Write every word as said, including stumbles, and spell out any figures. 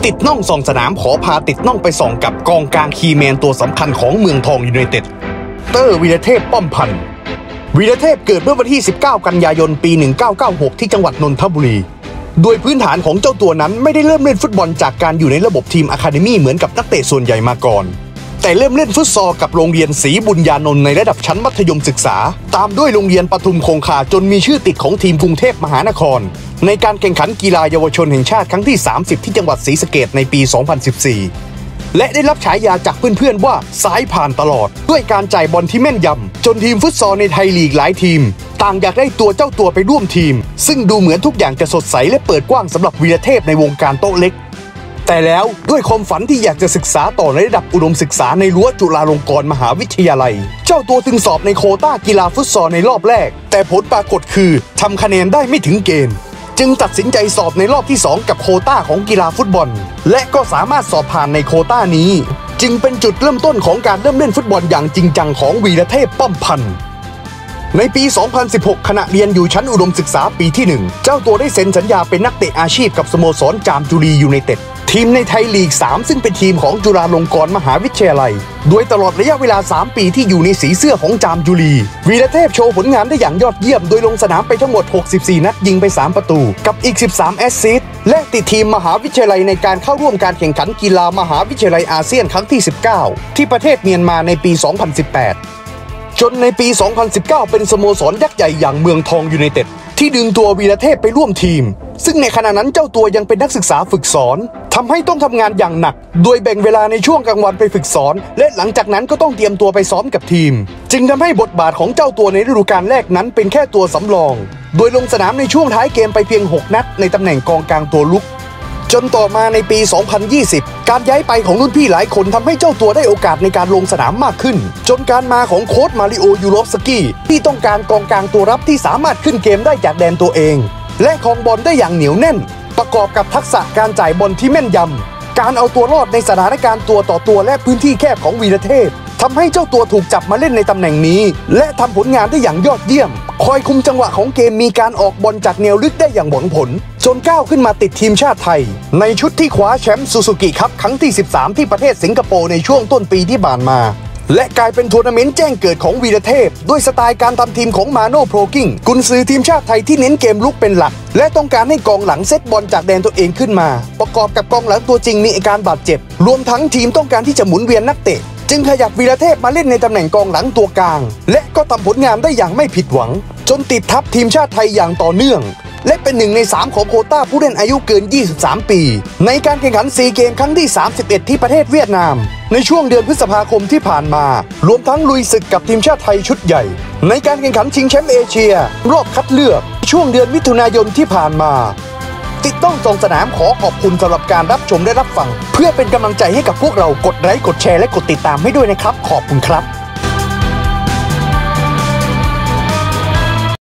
ติดน่องส่องสนามขอพาติดน่องไปส่องกับกองกลางคีย์แมนตัวสำคัญของเมืองทองยูไนเต็ดเตอร์วีรเทพป้อมพันธ์วีรเทพเกิดเมื่อวันที่สิบเก้ากันยายนปีหนึ่งเก้าเก้าหกที่จังหวัดนนทบุรีโดยพื้นฐานของเจ้าตัวนั้นไม่ได้เริ่มเล่นฟุตบอลจากการอยู่ในระบบทีมอะคาเดมี่เหมือนกับนักเตะส่วนใหญ่มาก่อนแต่เริ่มเล่นฟุตซอลกับโรงเรียนศรีบุญญานนท์ในระดับชั้นมัธยมศึกษาตามด้วยโรงเรียนปทุมคงคาจนมีชื่อติดของทีมกรุงเทพมหานครในการแข่งขันกีฬาเยาวชนแห่งชาติครั้งที่สามสิบที่จังหวัดศรีสะเกษในปีสองพันสิบสี่และได้รับฉายาจากเพื่อนๆว่าสายผ่านตลอดด้วยการจ่ายบอลที่แม่นยำจนทีมฟุตซอลในไทยลีกหลายทีมต่างอยากได้ตัวเจ้าตัวไปร่วมทีมซึ่งดูเหมือนทุกอย่างจะสดใสและเปิดกว้างสำหรับวีรเทพในวงการโต๊ะเล็กแต่แล้วด้วยความฝันที่อยากจะศึกษาต่อในระดับอุดมศึกษาในรั้วจุฬาลงกรณ์มหาวิทยาลัยเจ้าตัวจึงสอบในโควต้ากีฬาฟุตซอลในรอบแรกแต่ผลปรากฏคือทำคะแนนได้ไม่ถึงเกณฑ์จึงตัดสินใจสอบในรอบที่สองกับโควต้าของกีฬาฟุตบอลและก็สามารถสอบผ่านในโควต้านี้จึงเป็นจุดเริ่มต้นของการเริ่มเล่นฟุตบอลอย่างจริงจังของวีรเทพป้อมพันธ์ในปี สองพันสิบหก ขณะเรียนอยู่ชั้นอุดมศึกษาปีที่หนึ่งเจ้าตัวได้เซ็นสัญญาเป็นนักเตะอาชีพกับสโมสรจามจุรียูไนเต็ดทีมในไทยลีกสามซึ่งเป็นทีมของจุฬาลงกรณ์มหาวิทยาลัยโดยตลอดระยะเวลาสามปีที่อยู่ในสีเสื้อของจามจุรีวีรเทพโชว์ผลงานได้อย่างยอดเยี่ยมโดยลงสนามไปทั้งหมดหกสิบสี่นัดยิงไปสามประตูกับอีกสิบสามแอสซิสต์และติดทีมมหาวิทยาลัยในการเข้าร่วมการแข่งขันกีฬามหาวิทยาลัยอาเซียนครั้งที่สิบเก้าที่ประเทศเมียนมาในปี สองพันสิบแปดจนในปี สองพันสิบเก้า เป็นสโมสรยักษ์ใหญ่อย่างเมืองทองยูไนเต็ดที่ดึงตัววีรเทพไปร่วมทีมซึ่งในขณะนั้นเจ้าตัวยังเป็นนักศึกษาฝึกสอนทำให้ต้องทำงานอย่างหนักโดยแบ่งเวลาในช่วงกลางวันไปฝึกสอนและหลังจากนั้นก็ต้องเตรียมตัวไปซ้อมกับทีมจึงทำให้บทบาทของเจ้าตัวในฤดูกาลแรกนั้นเป็นแค่ตัวสำรองโดยลงสนามในช่วงท้ายเกมไปเพียงหกนัดในตำแหน่งกองกลางตัวลุกจนต่อมาในปี สองพันยี่สิบ การย้ายไปของรุ่นพี่หลายคนทำให้เจ้าตัวได้โอกาสในการลงสนามมากขึ้นจนการมาของโค้ชมาริโอยูโรฟสกี้ที่ต้องการกองกลางตัวรับที่สามารถขึ้นเกมได้จากแดนตัวเองและครองบอลได้อย่างเหนียวแน่นประกอบกับทักษะการจ่ายบอลที่แม่นยำการเอาตัวรอดในสถานการณ์ตัวต่อตัวและพื้นที่แคบของวีรเทพทำให้เจ้าตัวถูกจับมาเล่นในตำแหน่งนี้และทำผลงานได้อย่างยอดเยี่ยมคอยคุมจังหวะของเกมมีการออกบอลจากแนวลึกได้อย่างหวังผลจนก้าวขึ้นมาติดทีมชาติไทยในชุดที่คว้าแชมป์ซูซูกิคัพครั้งที่สิบสามที่ประเทศสิงคโปร์ในช่วงต้นปีที่ผ่านมาและกลายเป็นทัวร์นาเมนต์แจ้งเกิดของวีรเทพด้วยสไตล์การทำทีมของมาโน่โพรกิ้งกุนซือทีมชาติไทยที่เน้นเกมลุกเป็นหลักและต้องการให้กองหลังเซตบอลจากแดนตัวเองขึ้นมาประกอบกับกองหลังตัวจริงมีอาการบาดเจ็บรวมทั้งทีมต้องการที่จะหมุนเวียนนักเตะจึงขยับวีรเทพมาเล่นในตำแหน่งกองหลังตัวกลางและก็ทำผลงานได้อย่างไม่ผิดหวังจนติดทัพทีมชาติไทยอย่างต่อเนื่องและเป็นหนึ่งในสามของโควต้าผู้เล่นอายุเกินยี่สิบสามปีในการแข่งขันซีเกมครั้งที่สามสิบเอ็ดที่ประเทศเวียดนามในช่วงเดือนพฤษภาคมที่ผ่านมารวมทั้งลุยศึกกับทีมชาติไทยชุดใหญ่ในการแข่งขันชิงแชมป์เอเชียรอบคัดเลือกช่วงเดือนมิถุนายนที่ผ่านมาติดต้องส่งสนามขอขอบคุณสำหรับการรับชมและรับฟังเพื่อเป็นกำลังใจให้กับพวกเรากดไลค์กดแชร์และกดติดตามให้ด้วยนะครับขอบคุณครับ